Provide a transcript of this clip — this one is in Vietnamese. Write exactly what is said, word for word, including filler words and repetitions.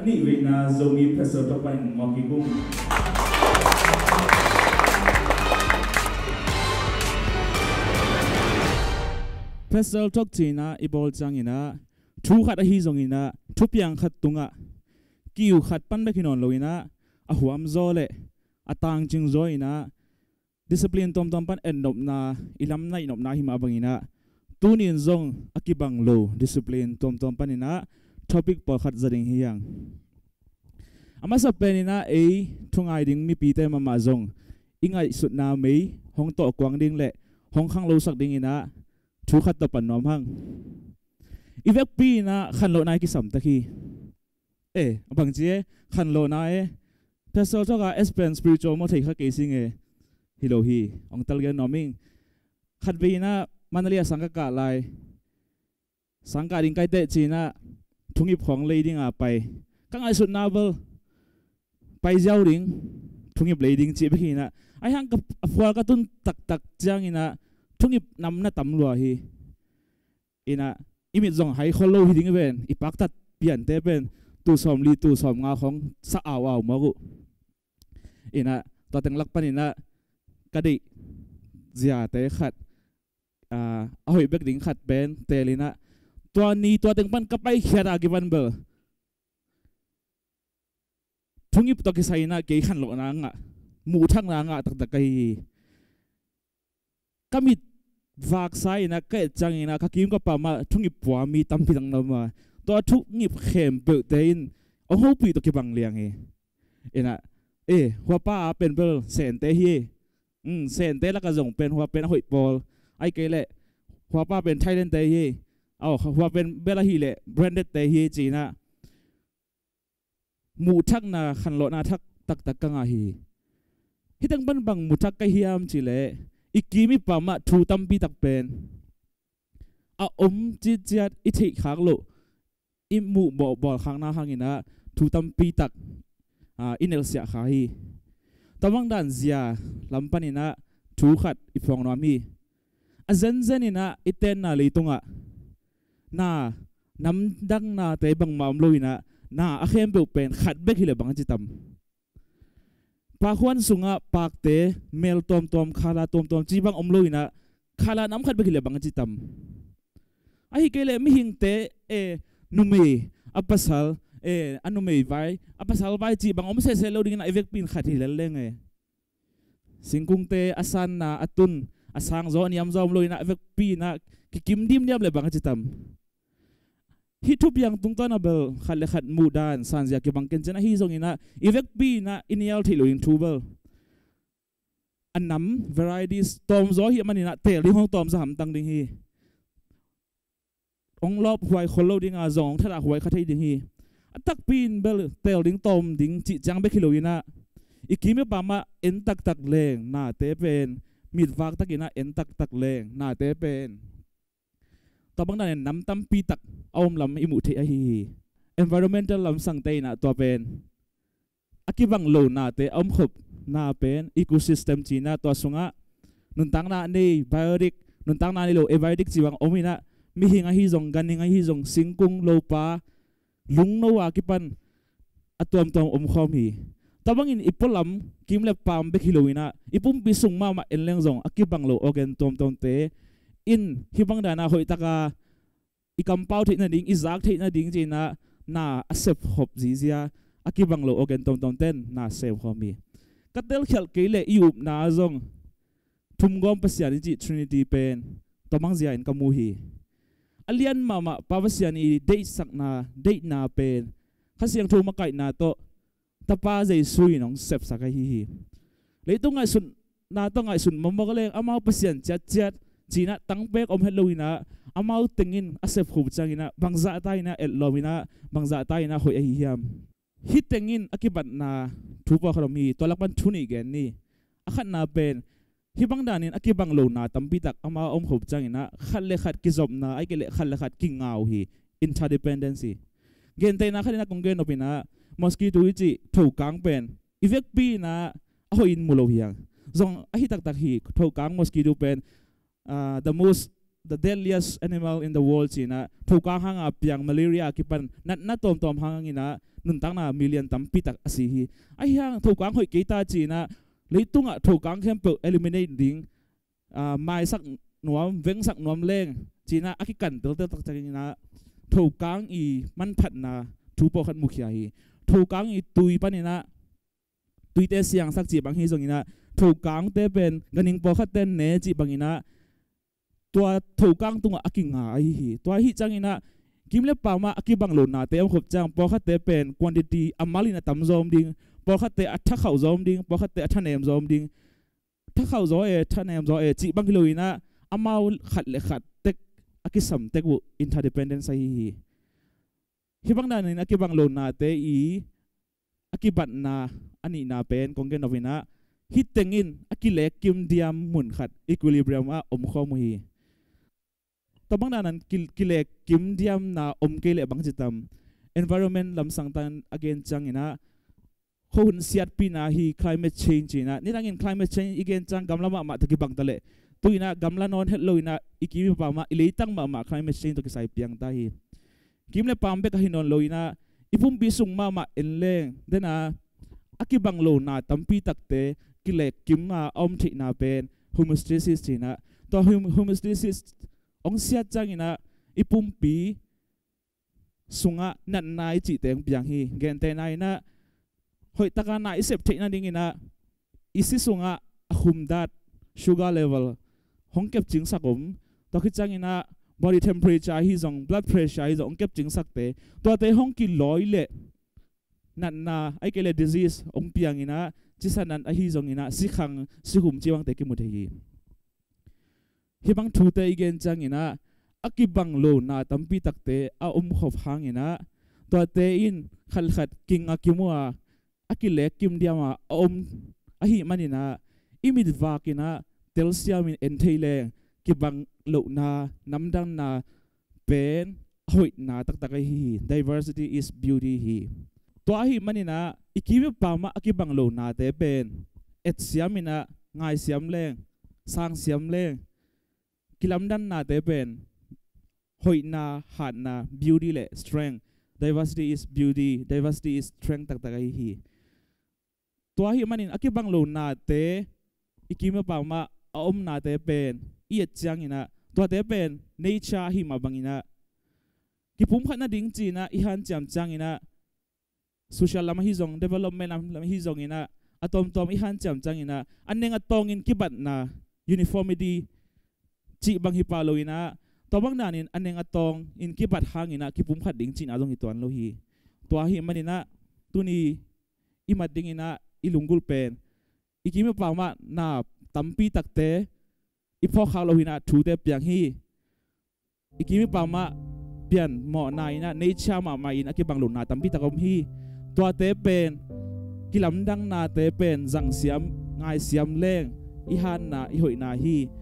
ani ve na zomi phasal to pan ngoki kum phasal tok china ibol changina thu khat a hi zongina thu piang khat tunga kiu khat pan be khinon loina a huam zo le atang ching zo ina discipline tom tom pan endop na ilam na inop na hima bangina tunin zong akibang lo discipline tom tom panina topic por khat zaring hiyang ama sa penina e thungai ding mi pi te mama zong ingai sut na mei hong to kwang ding le hong khang lo sak ding ina thu khat to pan nom hang ivek pi na khan lo nai ki sam ta khi e bang che khan lo na e pasal to ga experience spiritual mo thei kha ke sing e hilo hi ong tal gen noming khat be na manalia sangka ka lai sangka ding kai te china thungi phong leading a pai kang ai sut na bel pai jau ding thungi blading chi be na ai hang ka afwal ka tun tak tak chang ina thungi nam na tam lua hi ina imit zong hai kholo hi ding ben ipak tat pian te ben tu som li tu som nga khong sa aw aw mo gu ina to teng lak panina kadi zia te khat a hoi bek ding khat ben telina to ni to teng pan kapai khera givan bel thungi to ki saina ke khan lo na nga mu thang na nga tak tak kai kamit vak sai na ke changina ka kim ka pa ma thungi pwa mi tam pi dang na ma to thu ngip khem be tein o ho pi to ki bang liang he ena e hwa pa pen bel sen te hi um sen te la ka zong pen hwa pen hoi pol ai ke le hwa pa pen thailand te hi au hwa pen bela hi le branded te hi china mu thak na khan lo na thak tak tak ka nga hi hitang ban bang mu thak ka hiam chi le ikimi pa ma thu tam pi tak pen a om chi chiat i thei khak lo i mu bo bol khang na hangina thu tam pi tak a inel sia kha hi tamang dan zia lampanina thu khat i phong no mi a zen zen ina iten na leitunga na nam dang na te bang mam loina na a khem be pen khat be khile bang chi tam pa khwan sunga pak te mel tom tom khala tom tom chi bang om loina khala nam khat be khile bang chi tam ai kele mi hing te e nume apasal e anume vai apasal vai chi bang om se se lo ding na evek pin khat hi le leng e singkung te asan na atun asang zo niam zom loina evek pi na ki kim dim niam le bang chi tam hi thup yang tung ta na bel khat le khat mu dan san zia ki bang ken chena hi zong ina evek pi na inial thilo in thu bel anam varieties tom zo hi manina tel li hong tom za ham tang ding hi ong lop huai kholo ding a zong thara huai khathei ding hi atak pin bel tel ding tom ding chi chang be khiloina ikime pa ma en tak tak leng na te pen mit wak takina en tak tak leng na te pen to bang dan nam tam pi tak om lam imu the a hi environmental lam sang te na to pen akibang lo na te om khop na pen ecosystem china to sunga nun tang na nei biotic nun tang na ni lo ebiotic chiwang omina mi hinga hi zong ganinga hi zong singkung lo pa lung no wa kipan atom tom om khom hi tabang in ipolam kim le pam be khiloina ipum pi sung ma ma en leng zong akibang lo ogen tom tom te in hibang dana hoi taka ikam pau the na ding izak the na ding china na asep hop zizia akibang lo ogen tom tom ten na save khomi katel khel keile yup na zong thum gom pasian ji trinity pen tomang zia in kamu hi alian mama pawasian i date sakna date na pen khasiang thu makai na to tapa zai sui nong sep sakai hi hi leitunga sun na to ngai sun momogale amau pasian chat chat china tangpek om heloina amau tengin asep khu changina bangza taina elomina bangza taina hoi hi hiam hi tengin akibat na thupa khromi tolakpan thuni gen ni akhat na pen hi bang danin akibang lo na tampi tak ama om khu changina khalle khat ki job na ai kele khalle khat ki ngau hi interdependency gen te na khalina kongen opina mosquito chi thau kang pen ivek pi na ahoin mulo hiang zong ahi tak tak hi thau kang mosquito pen uh, the most the deadliest animal in the world china thau kang hanga piang malaria ki pan nat na tom tom hangina nun tang na million tam pi tak asi hi ai hang tho kang hoi ke ta chi na leitunga tho kang khem pe eliminate ding a mai sak nuam veng sak nuam leng chi na aki kan tel tel tak chang na tho kang i man phat na thu po khat mukhia hi tho kang i tui panina tui te siang sak chi bang hi zong ina tho kang te pen ganing po khat ten ne chi bang ina tua tho kang tunga aki nga ai hi tua hi chang ina kimle pa ma aki bang lo na te am khop chang po khat te pen quantity amalina tam zom ding po khat te atha khau zom ding po khat te atha nem zom ding tha khau zo e tha nem zo e chi bang lo ina amau khat le khat tek aki sam tek bu interdependence ai hi hi bang na ni aki bang lo na te i aki bat na ani na pen kongen novina hit tengin aki le kim diam mun khat equilibrium a om kho mu hi to bang nan kil kile kim diam na om ke le bang chitam environment lam sang tan again chang ina khon siat pi na hi climate change ina ni rangin climate change again chang gamla ma ma taki bang tale tuina gamla non hello ina ikimi pa ma ileitang ma ma climate change to ki sai piang ta hi kimle pambe ka hinon lo ina ipum bi sung ma ma enleng dena aki bang lo na tampi takte kile kim ma om thi na pen homeostasis china to homeostasis ong sia chang ina ipum pi sunga nan nai chi teng piang hi gen te nai na hoi taka na isep thi na ding ina isi sunga ahum dat sugar level hong kep ching sakom to khi chang ina body temperature hi zong blood pressure hi zong kep ching sak te to te hong ki loi le nan na ai ke le disease ong piang ina chisanan a hi zong ina si khang si hum chiwang te ki mu hi hi bang thu te igen chang ina aki bang lo na tampi takte a um khof hang ina to te in khal khat king akimwa aki le kim diama om a hi manina imid vakina telsiamin entheile ki bang lo na namdang na pen hoi na tak tak hi diversity is beauty hi to hi manina ikimi pa ma aki bang lo na te pen et siamina ngai siam leng sang siam leng kilamdan na te pen hoi na hat na beauty le strength diversity is beauty diversity is strength tak tak hi to hi manin aki bang lo na te ikimi pa ma om na te pen i chang ina to te pen nature hi ma bangina ki pum khat na ding chi na i han cham chang ina social lam hi zong development lam hi zong ina atom tom i han cham chang ina aneng atong in kibat na uniformity chi bang hi palo ina to bang nanin aneng atong in kibat hang ina ki pum khat ding chin adong ituan lo hi to hi manina tuni i mat ding ina ilungul pen ikimi pa ma na tampi takte ipo khang lo hina thu te piang hi ikimi pa ma pian mo na ina nature ma ma in aki bang lo na tampi takom hi to te pen kilam dang na te pen zang siam ngai siam leng i han na i hoi na hi